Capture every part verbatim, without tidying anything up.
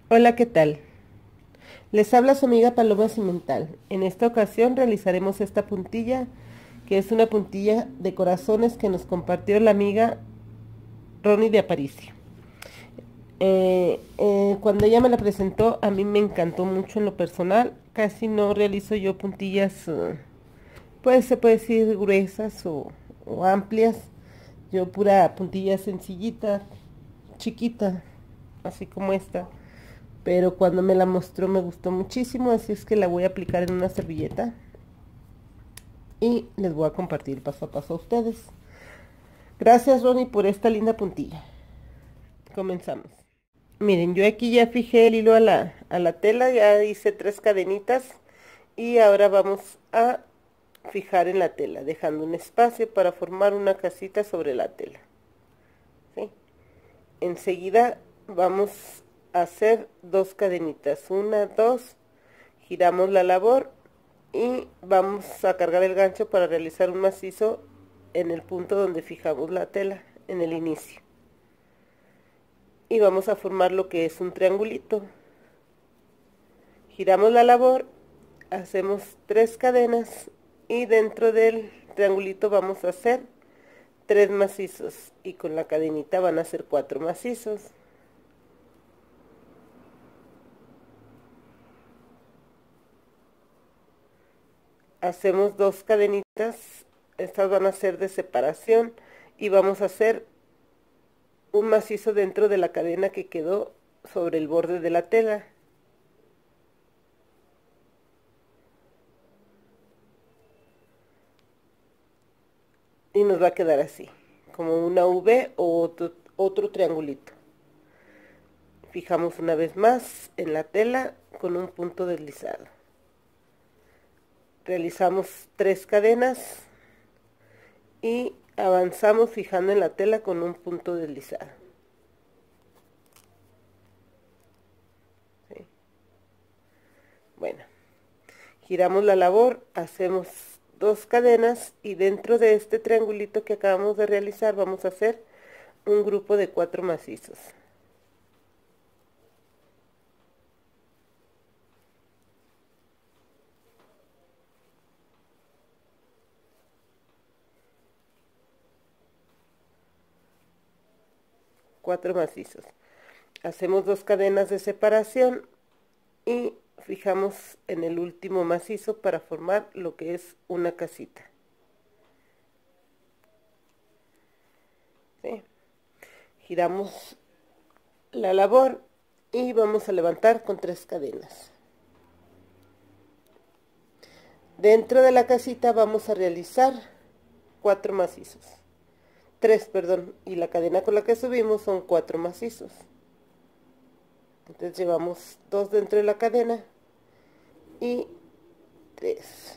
Hola, ¿qué tal? Les habla su amiga Paloma Cimental. En esta ocasión realizaremos esta puntilla, que es una puntilla de corazones que nos compartió la amiga Ronnie de Aparicio. Eh, eh, cuando ella me la presentó, a mí me encantó mucho en lo personal. Casi no realizo yo puntillas, eh, pues se puede decir gruesas o, o amplias. Yo pura puntilla sencillita, chiquita, así como esta. Pero cuando me la mostró me gustó muchísimo, así es que la voy a aplicar en una servilleta y les voy a compartir paso a paso a ustedes. Gracias, Ronnie, por esta linda puntilla. Comenzamos. Miren, yo aquí ya fijé el hilo a la, a la tela, ya hice tres cadenitas y ahora vamos a fijar en la tela, dejando un espacio para formar una casita sobre la tela. ¿Sí? Enseguida vamos a hacer dos cadenitas, una, dos, giramos la labor y vamos a cargar el gancho para realizar un macizo en el punto donde fijamos la tela, en el inicio. Y vamos a formar lo que es un triangulito. Giramos la labor, hacemos tres cadenas y dentro del triangulito vamos a hacer tres macizos y con la cadenita van a ser cuatro macizos. Hacemos dos cadenitas, estas van a ser de separación y vamos a hacer un macizo dentro de la cadena que quedó sobre el borde de la tela. Y nos va a quedar así, como una V o otro, otro triangulito. Fijamos una vez más en la tela con un punto deslizado. Realizamos tres cadenas y avanzamos fijando en la tela con un punto deslizado. ¿Sí? Bueno, giramos la labor, hacemos dos cadenas y dentro de este triangulito que acabamos de realizar vamos a hacer un grupo de cuatro macizos. Cuatro macizos. Hacemos dos cadenas de separación y fijamos en el último macizo para formar lo que es una casita. ¿Sí? Giramos la labor y vamos a levantar con tres cadenas. Dentro de la casita vamos a realizar cuatro macizos. Tres, perdón, y la cadena con la que subimos son cuatro macizos. Entonces llevamos dos dentro de la cadena y tres.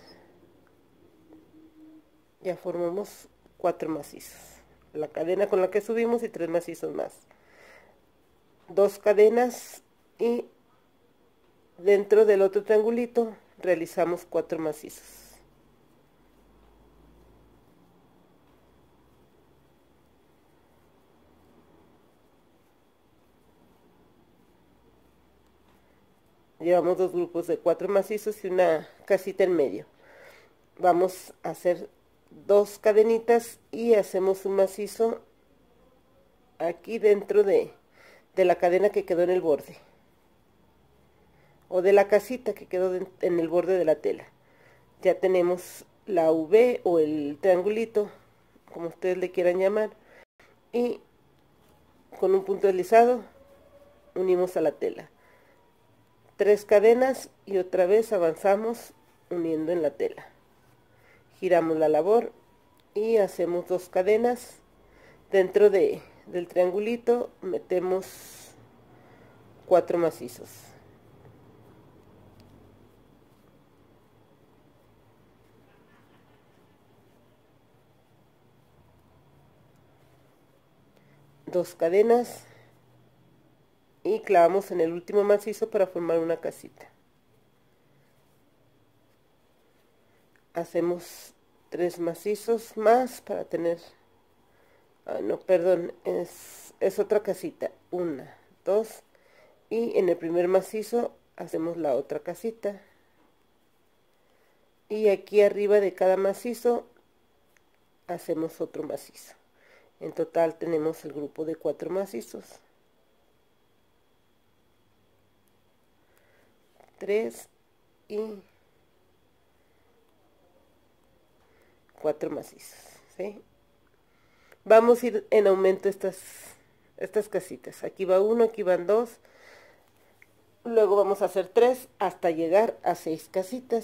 Ya formamos cuatro macizos. La cadena con la que subimos y tres macizos más. Dos cadenas y dentro del otro triangulito realizamos cuatro macizos. Llevamos dos grupos de cuatro macizos y una casita en medio. Vamos a hacer dos cadenitas y hacemos un macizo aquí dentro de, de la cadena que quedó en el borde o de la casita que quedó de, en el borde de la tela. Ya tenemos la V o el triangulito, como ustedes le quieran llamar, y con un punto deslizado unimos a la tela. Tres cadenas y otra vez avanzamos uniendo en la tela. Giramos la labor y hacemos dos cadenas. Dentro de, del triangulito metemos cuatro macizos. Dos cadenas y clavamos en el último macizo para formar una casita. Hacemos tres macizos más para tener, ah, no, perdón, es, es otra casita, una, dos y en el primer macizo hacemos la otra casita, y aquí arriba de cada macizo hacemos otro macizo. En total tenemos el grupo de cuatro macizos, tres y cuatro macizos, ¿sí? Vamos a ir en aumento estas estas casitas. Aquí va uno, aquí van dos, luego vamos a hacer tres hasta llegar a seis casitas.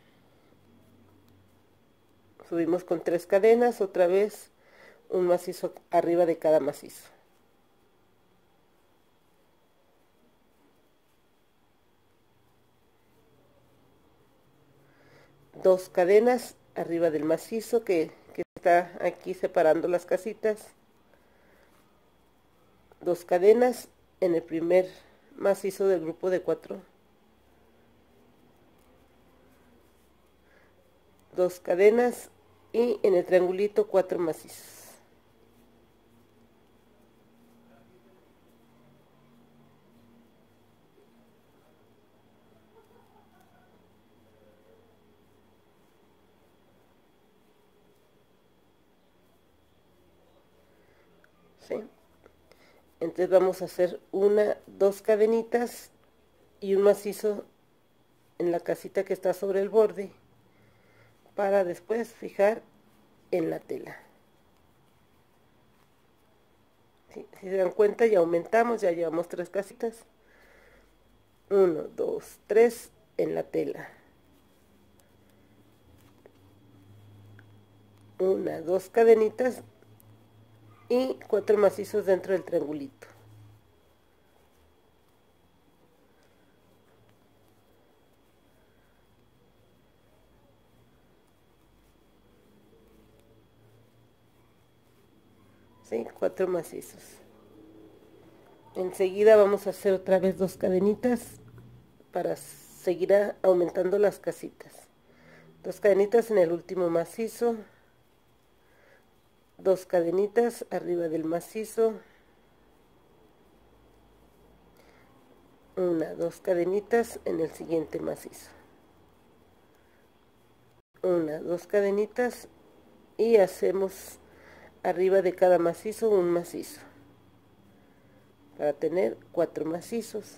Subimos con tres cadenas, otra vez un macizo arriba de cada macizo. Dos cadenas arriba del macizo que, que está aquí separando las casitas. Dos cadenas en el primer macizo del grupo de cuatro. Dos cadenas y en el triangulito cuatro macizos. ¿Sí? Entonces vamos a hacer una, dos cadenitas y un macizo en la casita que está sobre el borde para después fijar en la tela. ¿Sí? Si se dan cuenta, ya aumentamos, ya llevamos tres casitas. Uno, dos, tres en la tela. Una, dos cadenitas y cuatro macizos dentro del triangulito. ¿Sí? Cuatro macizos. Enseguida vamos a hacer otra vez dos cadenitas para seguir aumentando las casitas. Dos cadenitas en el último macizo, dos cadenitas arriba del macizo, una, dos cadenitas en el siguiente macizo, una, dos cadenitas y hacemos arriba de cada macizo un macizo para tener cuatro macizos.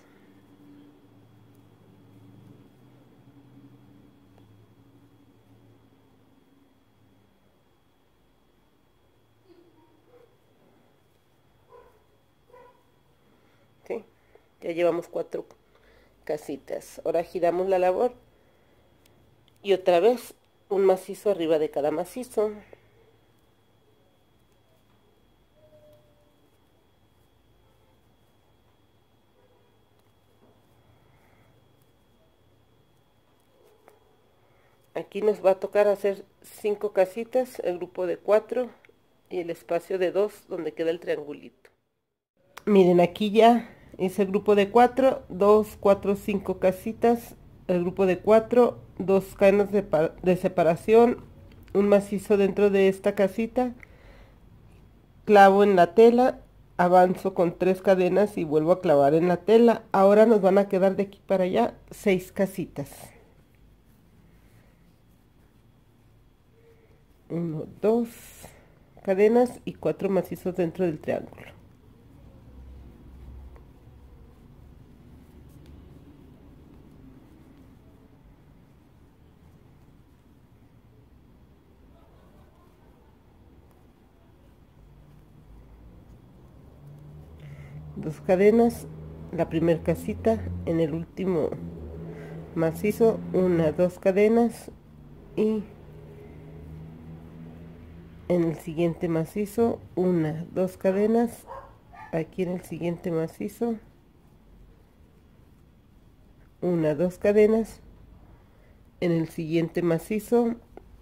¿Sí? Ya llevamos cuatro casitas. Ahora giramos la labor y otra vez un macizo arriba de cada macizo. Aquí nos va a tocar hacer cinco casitas, el grupo de cuatro y el espacio de dos donde queda el triangulito. Miren, aquí ya hice el grupo de cuatro, dos, cuatro, cinco casitas, el grupo de cuatro, dos cadenas de, de separación, un macizo dentro de esta casita, clavo en la tela, avanzo con tres cadenas y vuelvo a clavar en la tela. Ahora nos van a quedar de aquí para allá seis casitas. Uno, dos cadenas y cuatro macizos dentro del triángulo. Dos cadenas, la primera casita, en el último macizo, una, dos cadenas y en el siguiente macizo, una, dos cadenas, aquí en el siguiente macizo, una, dos cadenas, en el siguiente macizo,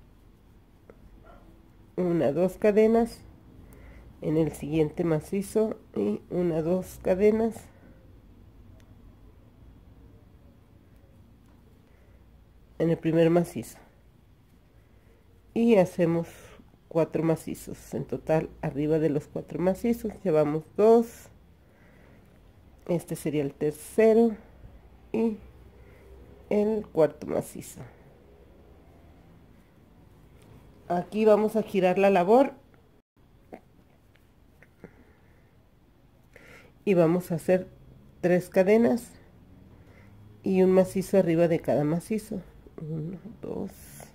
una, dos cadenas, en el siguiente macizo y una, dos cadenas, en el primer macizo y hacemos cuatro macizos en total. Arriba de los cuatro macizos llevamos dos, Este sería el tercero y el cuarto macizo. Aquí vamos a girar la labor y vamos a hacer tres cadenas y un macizo arriba de cada macizo. Uno, dos,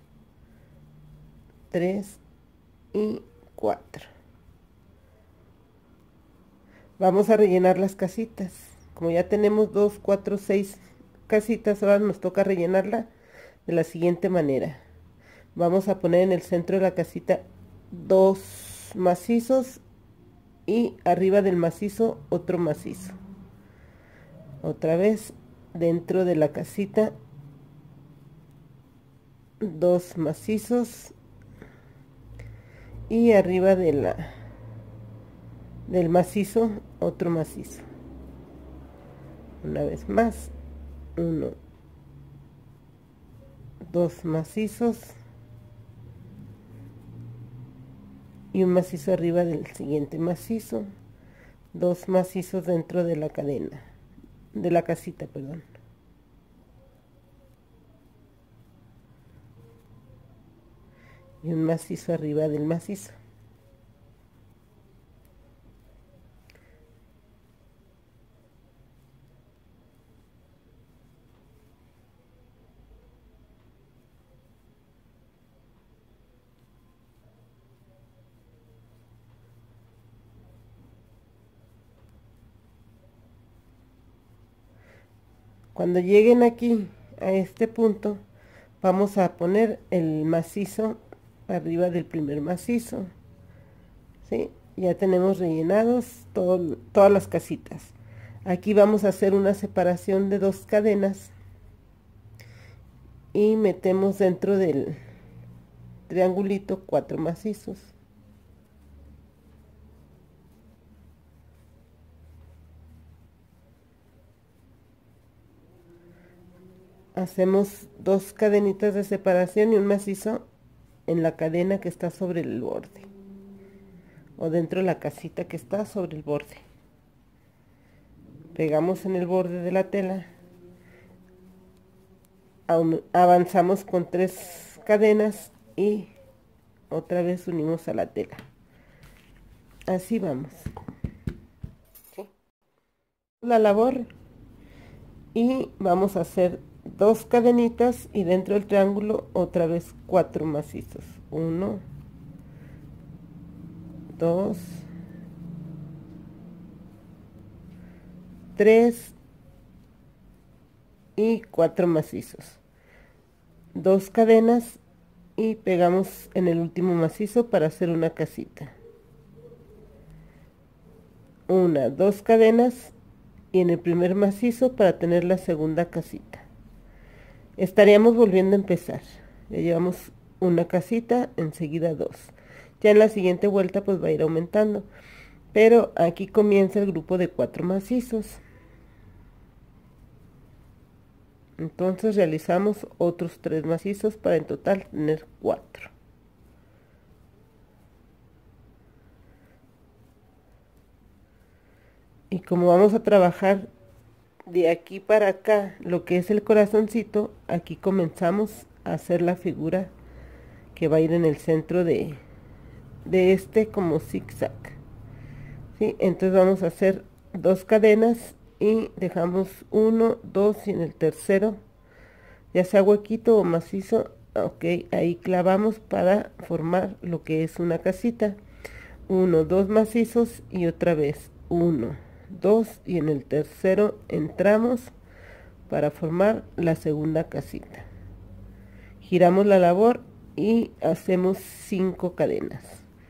tres y cuatro. Vamos a rellenar las casitas. Como ya tenemos dos, cuatro, seis casitas, ahora nos toca rellenarla de la siguiente manera. Vamos a poner en el centro de la casita dos macizos y arriba del macizo otro macizo. Otra vez dentro de la casita dos macizos y arriba de la del macizo otro macizo. Una vez más, uno, dos macizos y un macizo arriba del siguiente macizo, dos macizos dentro de la cadena, de la casita, perdón. Y un macizo arriba del macizo. Cuando lleguen aquí a este punto, vamos a poner el macizo arriba del primer macizo. ¿Sí? Ya tenemos rellenados todo, todas las casitas. Aquí vamos a hacer una separación de dos cadenas y metemos dentro del triangulito cuatro macizos. Hacemos dos cadenitas de separación y un macizo en la cadena que está sobre el borde o dentro de la casita que está sobre el borde. Pegamos en el borde de la tela, avanzamos con tres cadenas y otra vez unimos a la tela. Así vamos. ¿Sí? La labor y vamos a hacer dos cadenitas y dentro del triángulo otra vez cuatro macizos. Uno, dos, tres y cuatro macizos. Dos cadenas y pegamos en el último macizo para hacer una casita. Una, dos cadenas y en el primer macizo para tener la segunda casita. Estaríamos volviendo a empezar. Ya llevamos una casita, enseguida dos. Ya en la siguiente vuelta pues va a ir aumentando. Pero aquí comienza el grupo de cuatro macizos. Entonces realizamos otros tres macizos para en total tener cuatro. Y como vamos a trabajar de aquí para acá lo que es el corazoncito, aquí comenzamos a hacer la figura que va a ir en el centro de, de este como zigzag. ¿Sí? Entonces vamos a hacer dos cadenas y dejamos uno, dos y en el tercero, ya sea huequito o macizo, ok, ahí clavamos para formar lo que es una casita. Uno, dos macizos y otra vez uno, dos y en el tercero entramos para formar la segunda casita. Giramos la labor y hacemos cinco cadenas.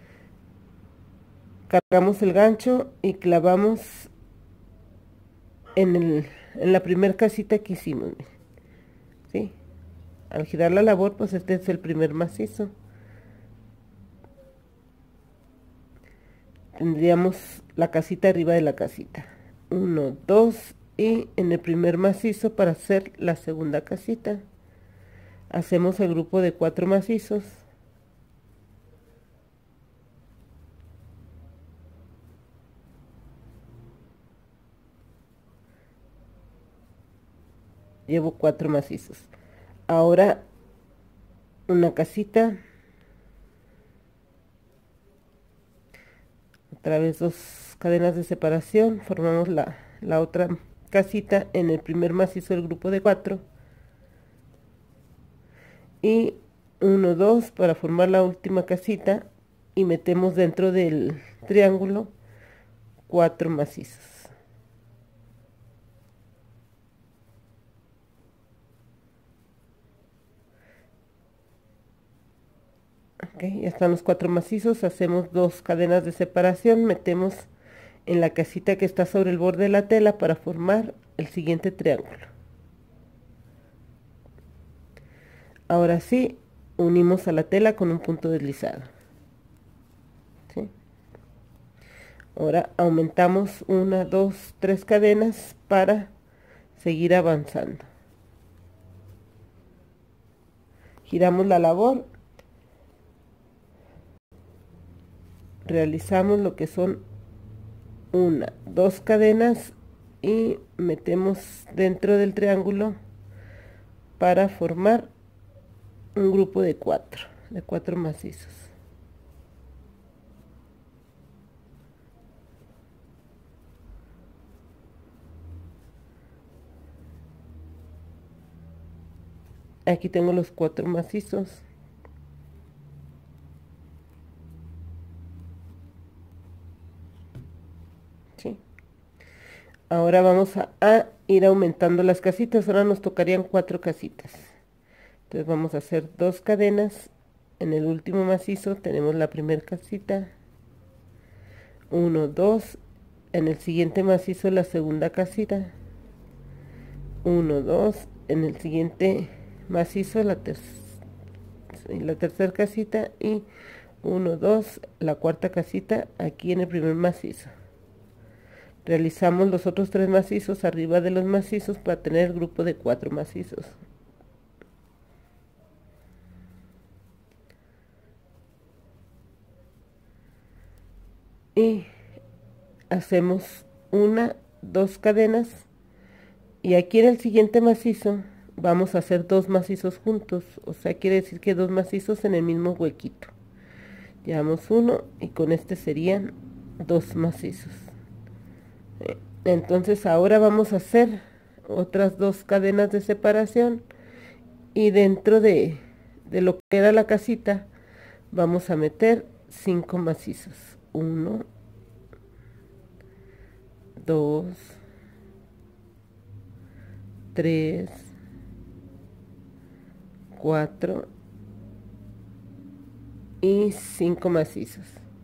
Cargamos el gancho y clavamos en, el, en la primera casita que hicimos. ¿Sí? Al girar la labor, pues este es el primer macizo. Tendríamos la casita arriba de la casita. Uno, dos y en el primer macizo para hacer la segunda casita. Hacemos el grupo de cuatro macizos. llevo cuatro macizos. Ahora una casita, otra vez dos cadenas de separación, formamos la, la otra casita en el primer macizo del grupo de cuatro, y uno, dos para formar la última casita, y metemos dentro del triángulo cuatro macizos. Ok, ya están los cuatro macizos, hacemos dos cadenas de separación, metemos en la casita que está sobre el borde de la tela para formar el siguiente triángulo. Ahora sí, unimos a la tela con un punto deslizado. ¿Sí? Ahora aumentamos una, dos, tres cadenas para seguir avanzando. Giramos la labor, realizamos lo que son una, dos cadenas y metemos dentro del triángulo para formar un grupo de cuatro, de cuatro macizos. Aquí tengo los cuatro macizos. ¿Sí? Ahora vamos a, a ir aumentando las casitas. Ahora nos tocarían cuatro casitas. Entonces vamos a hacer dos cadenas. En el último macizo tenemos la primera casita. Uno, dos. En el siguiente macizo la segunda casita. Uno, dos. En el siguiente macizo la, ter la tercera casita. Y uno, dos. La cuarta casita aquí en el primer macizo. Realizamos los otros tres macizos arriba de los macizos para tener el grupo de cuatro macizos. Y hacemos una, dos cadenas, y aquí en el siguiente macizo vamos a hacer dos macizos juntos, o sea, quiere decir que dos macizos en el mismo huequito. Llevamos uno y con este serían dos macizos. Entonces ahora vamos a hacer otras dos cadenas de separación, y dentro de, de lo que era la casita vamos a meter cinco macizos. Uno, dos, tres, cuatro y cinco macizos.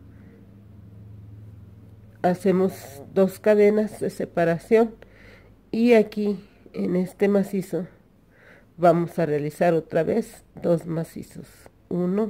Hacemos dos cadenas de separación, y aquí en este macizo vamos a realizar otra vez dos macizos. Uno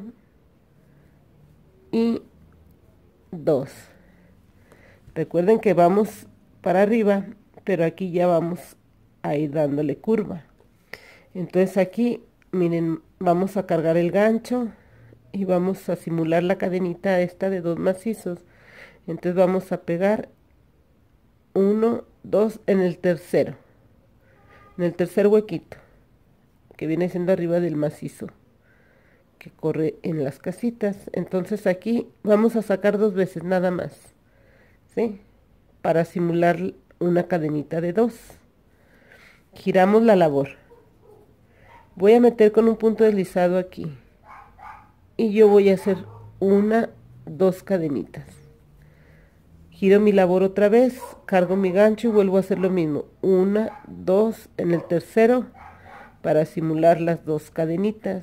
y dos. Recuerden que vamos para arriba, pero aquí ya vamos a ir dándole curva. Entonces aquí, miren, vamos a cargar el gancho y vamos a simular la cadenita esta de dos macizos. Entonces vamos a pegar uno, dos en el tercero, en el tercer huequito, que viene siendo arriba del macizo que corre en las casitas. Entonces aquí vamos a sacar dos veces nada más, ¿sí? Para simular una cadenita de dos. Giramos la labor. Voy a meter con un punto deslizado aquí, y yo voy a hacer una, dos cadenitas. Giro mi labor otra vez, cargo mi gancho y vuelvo a hacer lo mismo. Una, dos en el tercero para simular las dos cadenitas.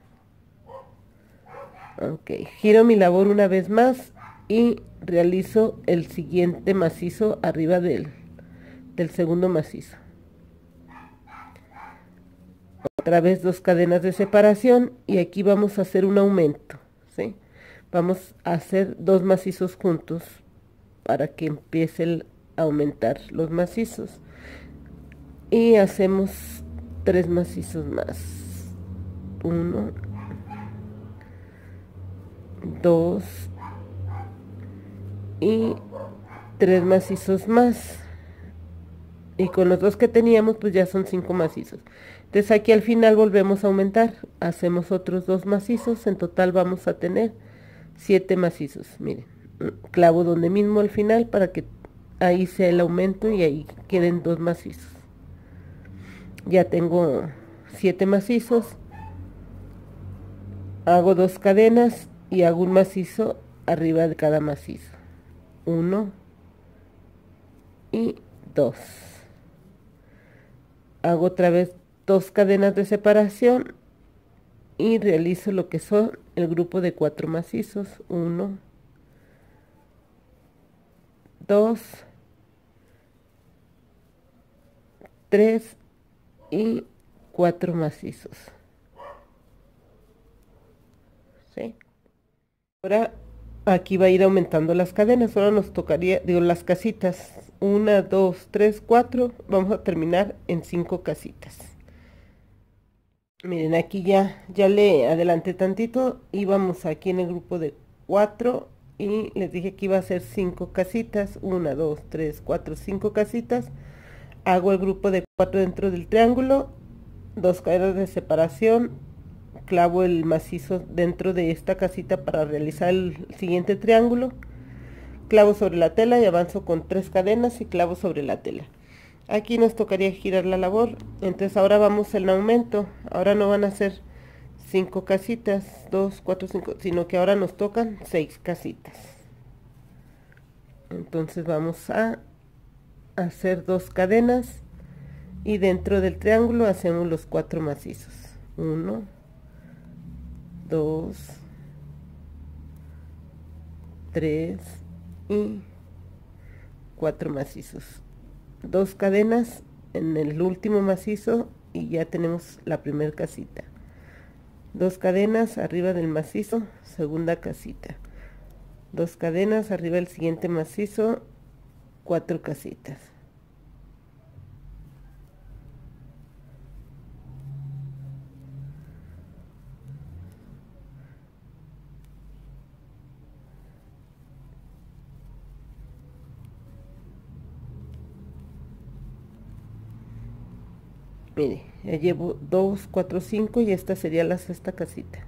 Ok, giro mi labor una vez más y realizo el siguiente macizo arriba del, del segundo macizo. Otra vez dos cadenas de separación, y aquí vamos a hacer un aumento, ¿sí? Vamos a hacer dos macizos juntos para que empiece a aumentar los macizos, y hacemos tres macizos más. Uno, dos y tres macizos más. y con los dos que teníamos pues ya son cinco macizos. Entonces aquí al final volvemos a aumentar, hacemos otros dos macizos, en total vamos a tener siete macizos. Miren, clavo donde mismo al final para que ahí sea el aumento y ahí queden dos macizos. Ya tengo siete macizos, hago dos cadenas y hago un macizo arriba de cada macizo, uno y dos. Hago otra vez dos cadenas de separación y realizo lo que son el grupo de cuatro macizos, uno, dos, tres y cuatro macizos. ¿Sí? Ahora aquí va a ir aumentando las cadenas. Ahora nos tocaría, digo, las casitas, una, dos, tres, cuatro. Vamos a terminar en cinco casitas. Miren, aquí ya, ya le adelanté tantito y vamos aquí en el grupo de cuatro y les dije que iba a hacer cinco casitas, una, dos, tres, cuatro, cinco casitas. Hago el grupo de cuatro dentro del triángulo, dos cadenas de separación, clavo el macizo dentro de esta casita para realizar el siguiente triángulo, clavo sobre la tela y avanzo con tres cadenas y clavo sobre la tela. Aquí nos tocaría girar la labor, entonces ahora vamos en aumento. Ahora no van a ser cinco casitas, dos, cuatro, cinco, sino que ahora nos tocan seis casitas. Entonces vamos a hacer dos cadenas y dentro del triángulo hacemos los cuatro macizos, uno, dos, tres y cuatro macizos, dos cadenas en el último macizo y ya tenemos la primera casita, dos cadenas arriba del macizo, segunda casita, dos cadenas arriba del siguiente macizo, cuatro casitas. Mire, ya llevo dos, cuatro, cinco y esta sería la sexta casita.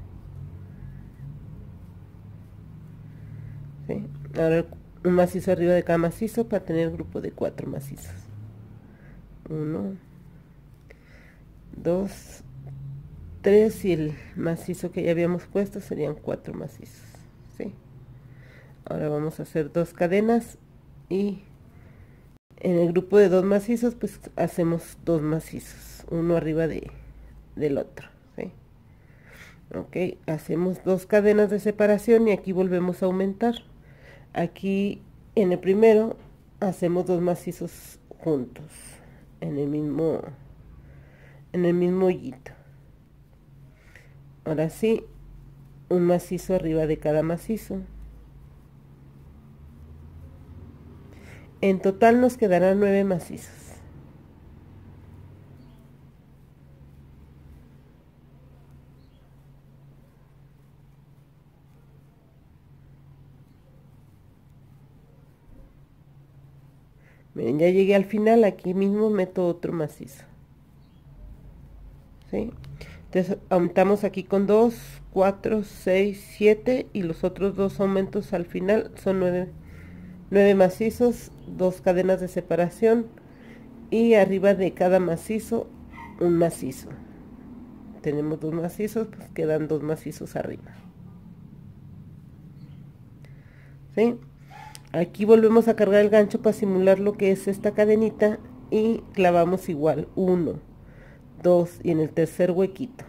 ¿Sí? Ahora un macizo arriba de cada macizo para tener grupo de cuatro macizos. Uno, dos, tres y el macizo que ya habíamos puesto serían cuatro macizos. ¿Sí? Ahora vamos a hacer dos cadenas y en el grupo de dos macizos pues hacemos dos macizos, uno arriba de, del otro. ¿Sí? Ok, hacemos dos cadenas de separación y aquí volvemos a aumentar. Aquí en el primero hacemos dos macizos juntos en el mismo en el mismo hoyito. Ahora sí, un macizo arriba de cada macizo. En total nos quedarán nueve macizos. Miren, ya llegué al final, aquí mismo meto otro macizo. ¿Sí? Entonces aumentamos aquí con dos, cuatro, seis, siete y los otros dos aumentos al final son nueve, nueve macizos, dos cadenas de separación y arriba de cada macizo un macizo. Tenemos dos macizos, pues quedan dos macizos arriba. ¿Sí? Aquí volvemos a cargar el gancho para simular lo que es esta cadenita y clavamos igual, uno, dos y en el tercer huequito.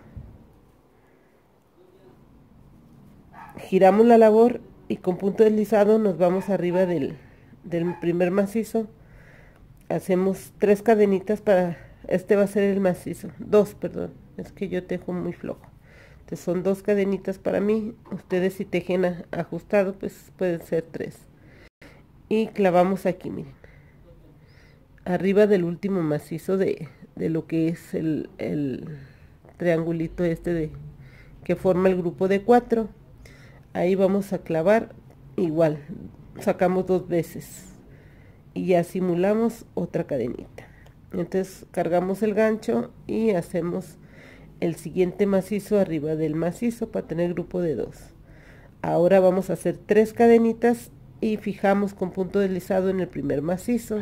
Giramos la labor y con punto deslizado nos vamos arriba del, del primer macizo. Hacemos tres cadenitas para, este va a ser el macizo, dos, perdón, es que yo tejo muy flojo. Entonces son dos cadenitas para mí, ustedes si tejen a, ajustado pues pueden ser tres. Y clavamos aquí, miren, arriba del último macizo de, de lo que es el, el triangulito este de que forma el grupo de cuatro. Ahí vamos a clavar igual, sacamos dos veces y ya simulamos otra cadenita. Entonces cargamos el gancho y hacemos el siguiente macizo arriba del macizo para tener grupo de dos. Ahora vamos a hacer tres cadenitas y fijamos con punto deslizado en el primer macizo.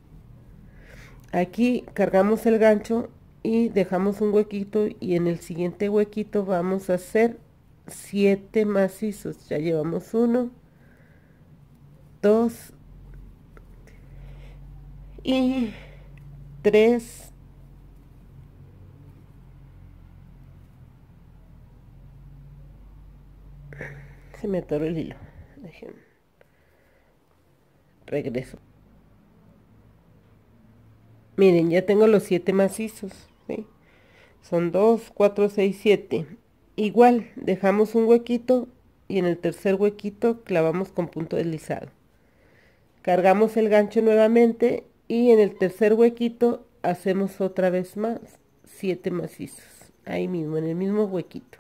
Aquí cargamos el gancho y dejamos un huequito, y en el siguiente huequito vamos a hacer siete macizos. Ya llevamos uno, dos y tres, se me atoró el hilo, déjenme, regreso. Miren, ya tengo los siete macizos, ¿sí? Son dos, cuatro, seis, siete. Igual, dejamos un huequito y en el tercer huequito clavamos con punto deslizado. Cargamos el gancho nuevamente y en el tercer huequito hacemos otra vez más siete macizos. Ahí mismo, en el mismo huequito.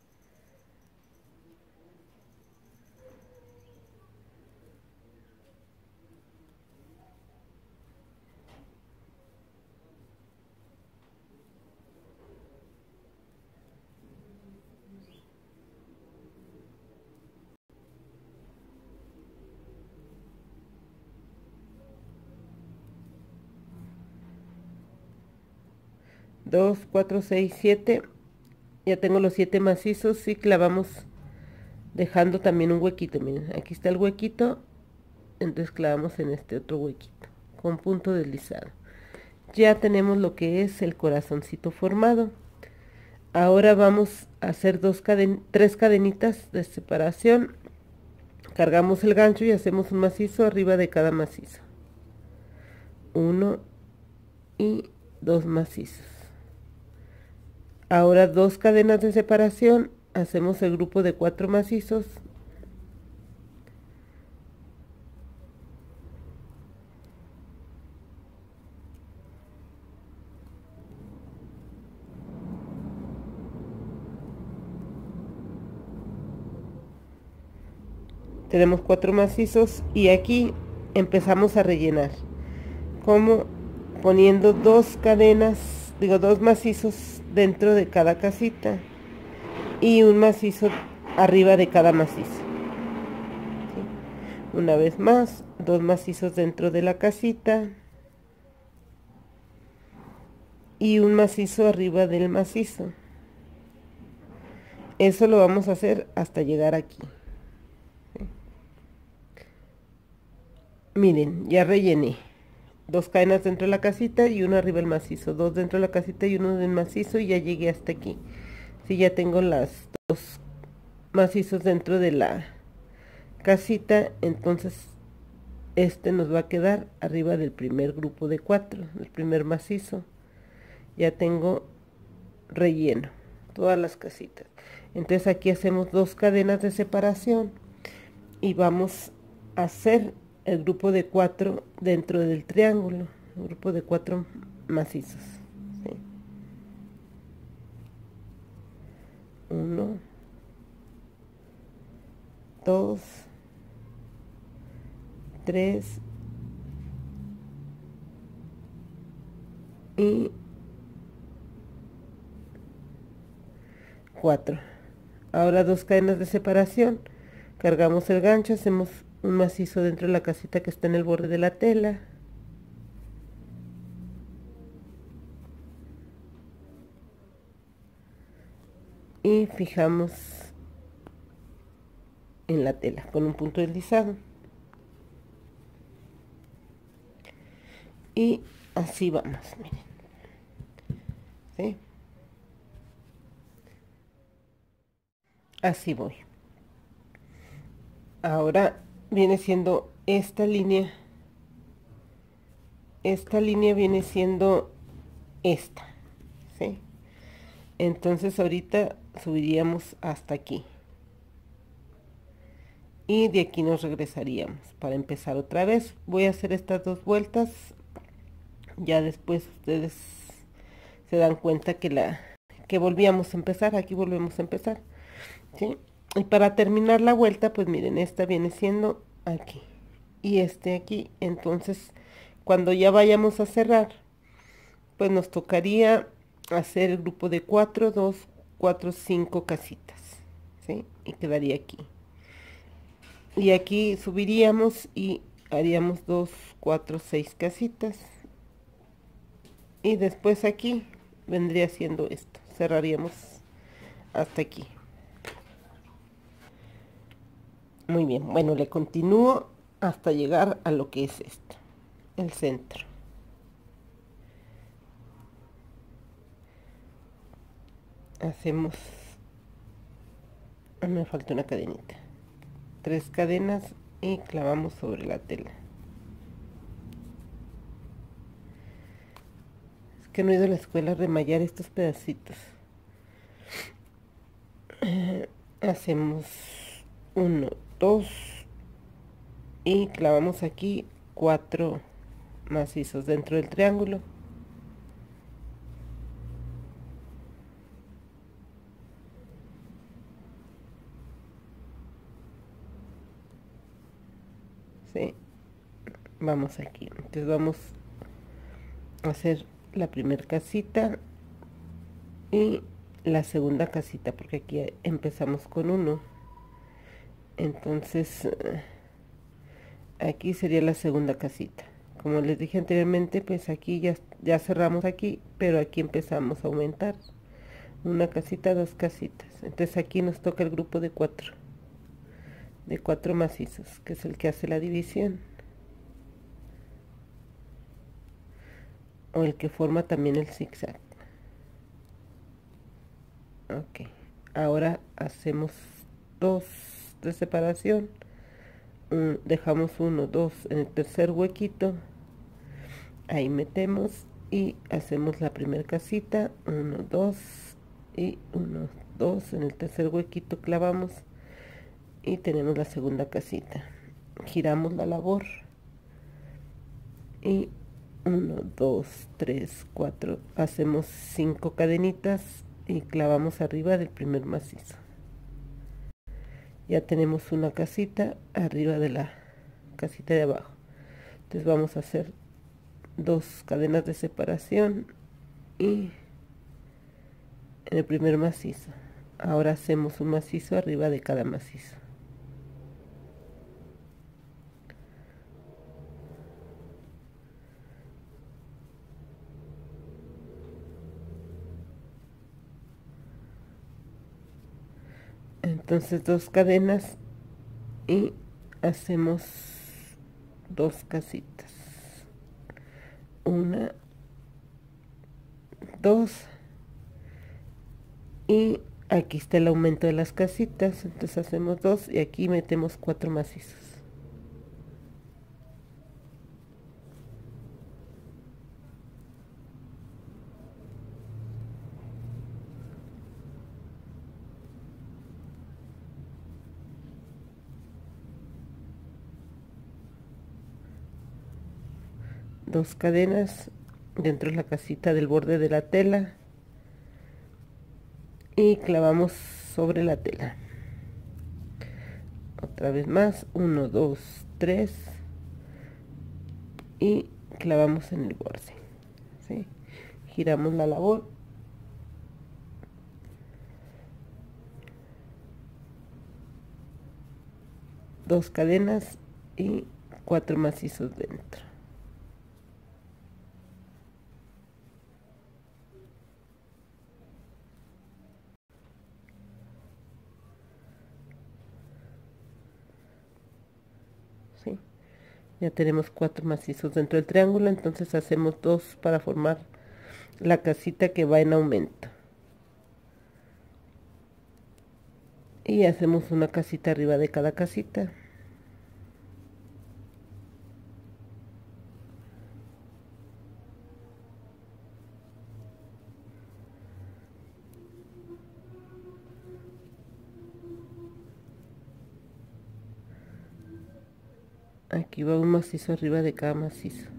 dos, cuatro, seis, siete. Ya tengo los siete macizos y clavamos dejando también un huequito. Miren, aquí está el huequito, entonces clavamos en este otro huequito con punto deslizado. Ya tenemos lo que es el corazoncito formado. Ahora vamos a hacer dos caden tres cadenitas de separación. Cargamos el gancho y hacemos un macizo arriba de cada macizo. Uno y dos macizos. Ahora dos cadenas de separación, hacemos el grupo de cuatro macizos. Tenemos cuatro macizos y aquí empezamos a rellenar, como poniendo dos cadenas, digo dos macizos dentro de cada casita y un macizo arriba de cada macizo. ¿Sí? Una vez más, dos macizos dentro de la casita y un macizo arriba del macizo. Eso lo vamos a hacer hasta llegar aquí. ¿Sí? Miren, ya rellené dos cadenas dentro de la casita y uno arriba del macizo, dos dentro de la casita y uno del macizo, y ya llegué hasta aquí. Si sí, ya tengo las dos macizos dentro de la casita, entonces este nos va a quedar arriba del primer grupo de cuatro, del primer macizo. Ya tengo relleno todas las casitas. Entonces aquí hacemos dos cadenas de separación y vamos a hacer el grupo de cuatro dentro del triángulo, el grupo de cuatro macizos. ¿Sí? Uno, dos, tres y cuatro. Ahora dos cadenas de separación, cargamos el gancho, hacemos un macizo dentro de la casita que está en el borde de la tela. Y fijamos en la tela con un punto deslizado. Y así vamos, miren. ¿Sí? Así voy. Ahora viene siendo esta línea, esta línea viene siendo esta, ¿sí? Entonces ahorita subiríamos hasta aquí y de aquí nos regresaríamos para empezar otra vez. Voy a hacer estas dos vueltas, ya después ustedes se dan cuenta que la que volvíamos a empezar. Aquí volvemos a empezar, ¿sí? Y para terminar la vuelta, pues miren, esta viene siendo aquí y este aquí. Entonces cuando ya vayamos a cerrar, pues nos tocaría hacer el grupo de cuatro, dos, cuatro, cinco casitas, ¿sí? Y quedaría aquí. Y aquí subiríamos y haríamos dos, cuatro, seis casitas. Y después aquí vendría siendo esto. Cerraríamos hasta aquí. Muy bien, bueno, le continúo hasta llegar a lo que es esto, el centro. Hacemos, me falta una cadenita, tres cadenas y clavamos sobre la tela. Es que no he ido a la escuela a remallar estos pedacitos. Hacemos uno, dos y clavamos aquí cuatro macizos dentro del triángulo. ¿Sí? Vamos aquí, entonces vamos a hacer la primera casita y la segunda casita, porque aquí empezamos con uno. Entonces aquí sería la segunda casita. Como les dije anteriormente, pues aquí ya, ya cerramos aquí, pero aquí empezamos a aumentar. Una casita, dos casitas. Entonces aquí nos toca el grupo de cuatro. De cuatro macizos, que es el que hace la división. O el que forma también el zigzag. Ok. Ahora hacemos dos de separación. Un, dejamos uno, dos en el tercer huequito. Ahí metemos y hacemos la primera casita. Uno, dos y uno, dos. En el tercer huequito clavamos y tenemos la segunda casita. Giramos la labor y uno, dos, tres, cuatro. Hacemos cinco cadenitas y clavamos arriba del primer macizo. Ya tenemos una casita arriba de la casita de abajo. Entonces vamos a hacer dos cadenas de separación y en el primer macizo. Ahora hacemos un macizo arriba de cada macizo. Entonces dos cadenas y hacemos dos casitas. Una, dos y aquí está el aumento de las casitas. Entonces hacemos dos y aquí metemos cuatro macizos. Dos cadenas dentro de la casita del borde de la tela y clavamos sobre la tela. Otra vez más, uno, dos, tres y clavamos en el borde, ¿sí? Giramos la labor dos cadenas y cuatro macizos dentro. ¿Sí? Ya tenemos cuatro macizos dentro del triángulo, entonces hacemos dos para formar la casita que va en aumento. Y hacemos una casita arriba de cada casita. Aquí va un macizo arriba de cada macizo.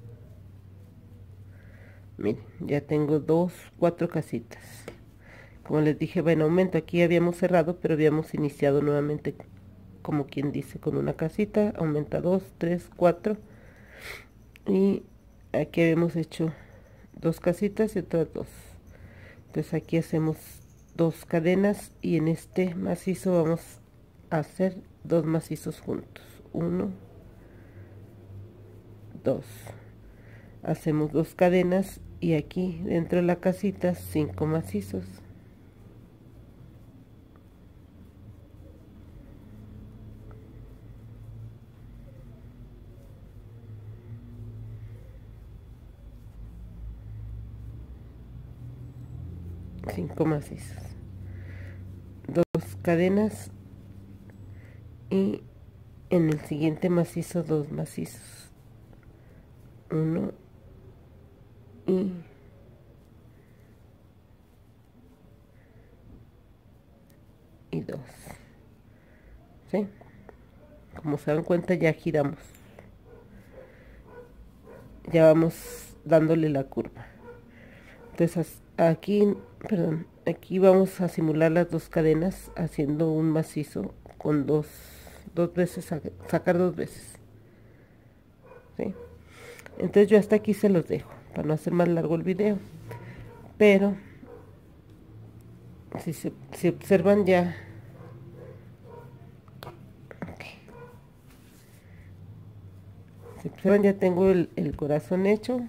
Miren, ya tengo dos, cuatro casitas. como les dije, va en aumento. Aquí habíamos cerrado, pero habíamos iniciado nuevamente, como quien dice, con una casita. Aumenta dos, tres, cuatro. Y aquí habíamos hecho dos casitas y otras dos. Entonces aquí hacemos dos cadenas y en este macizo vamos a hacer dos macizos juntos. Uno, dos. Hacemos dos cadenas y aquí dentro de la casita cinco macizos. Cinco macizos, dos cadenas y en el siguiente macizo dos macizos, uno y y dos. ¿Sí? Como se dan cuenta, ya giramos, ya vamos dándole la curva. Entonces aquí, perdón, aquí vamos a simular las dos cadenas haciendo un macizo con dos, dos veces, sacar dos veces. ¿Sí? Entonces yo hasta aquí se los dejo para no hacer más largo el video, pero si se si observan ya, okay. Si observan ya tengo el, el corazón hecho.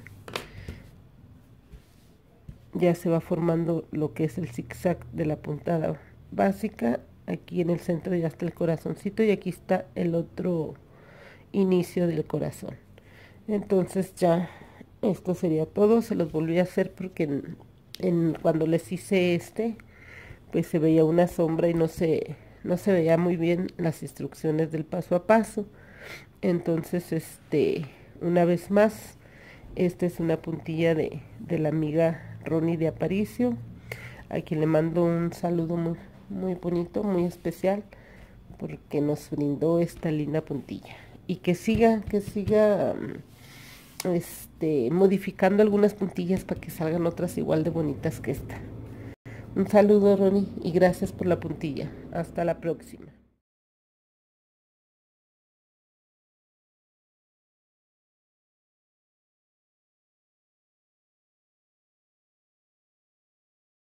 Ya se va formando lo que es el zigzag de la puntada básica. Aquí en el centro ya está el corazoncito y aquí está el otro inicio del corazón. Entonces ya esto sería todo. Se los volví a hacer porque en, en, cuando les hice este, pues se veía una sombra y no se, no se veía muy bien las instrucciones del paso a paso. Entonces, este, una vez más, esta es una puntilla de, de la amiga Ronnie de Aparicio, a quien le mando un saludo muy, muy bonito, muy especial, porque nos brindó esta linda puntilla. Y que siga, que siga este, modificando algunas puntillas para que salgan otras igual de bonitas que esta. Un saludo, Ronnie, y gracias por la puntilla. Hasta la próxima.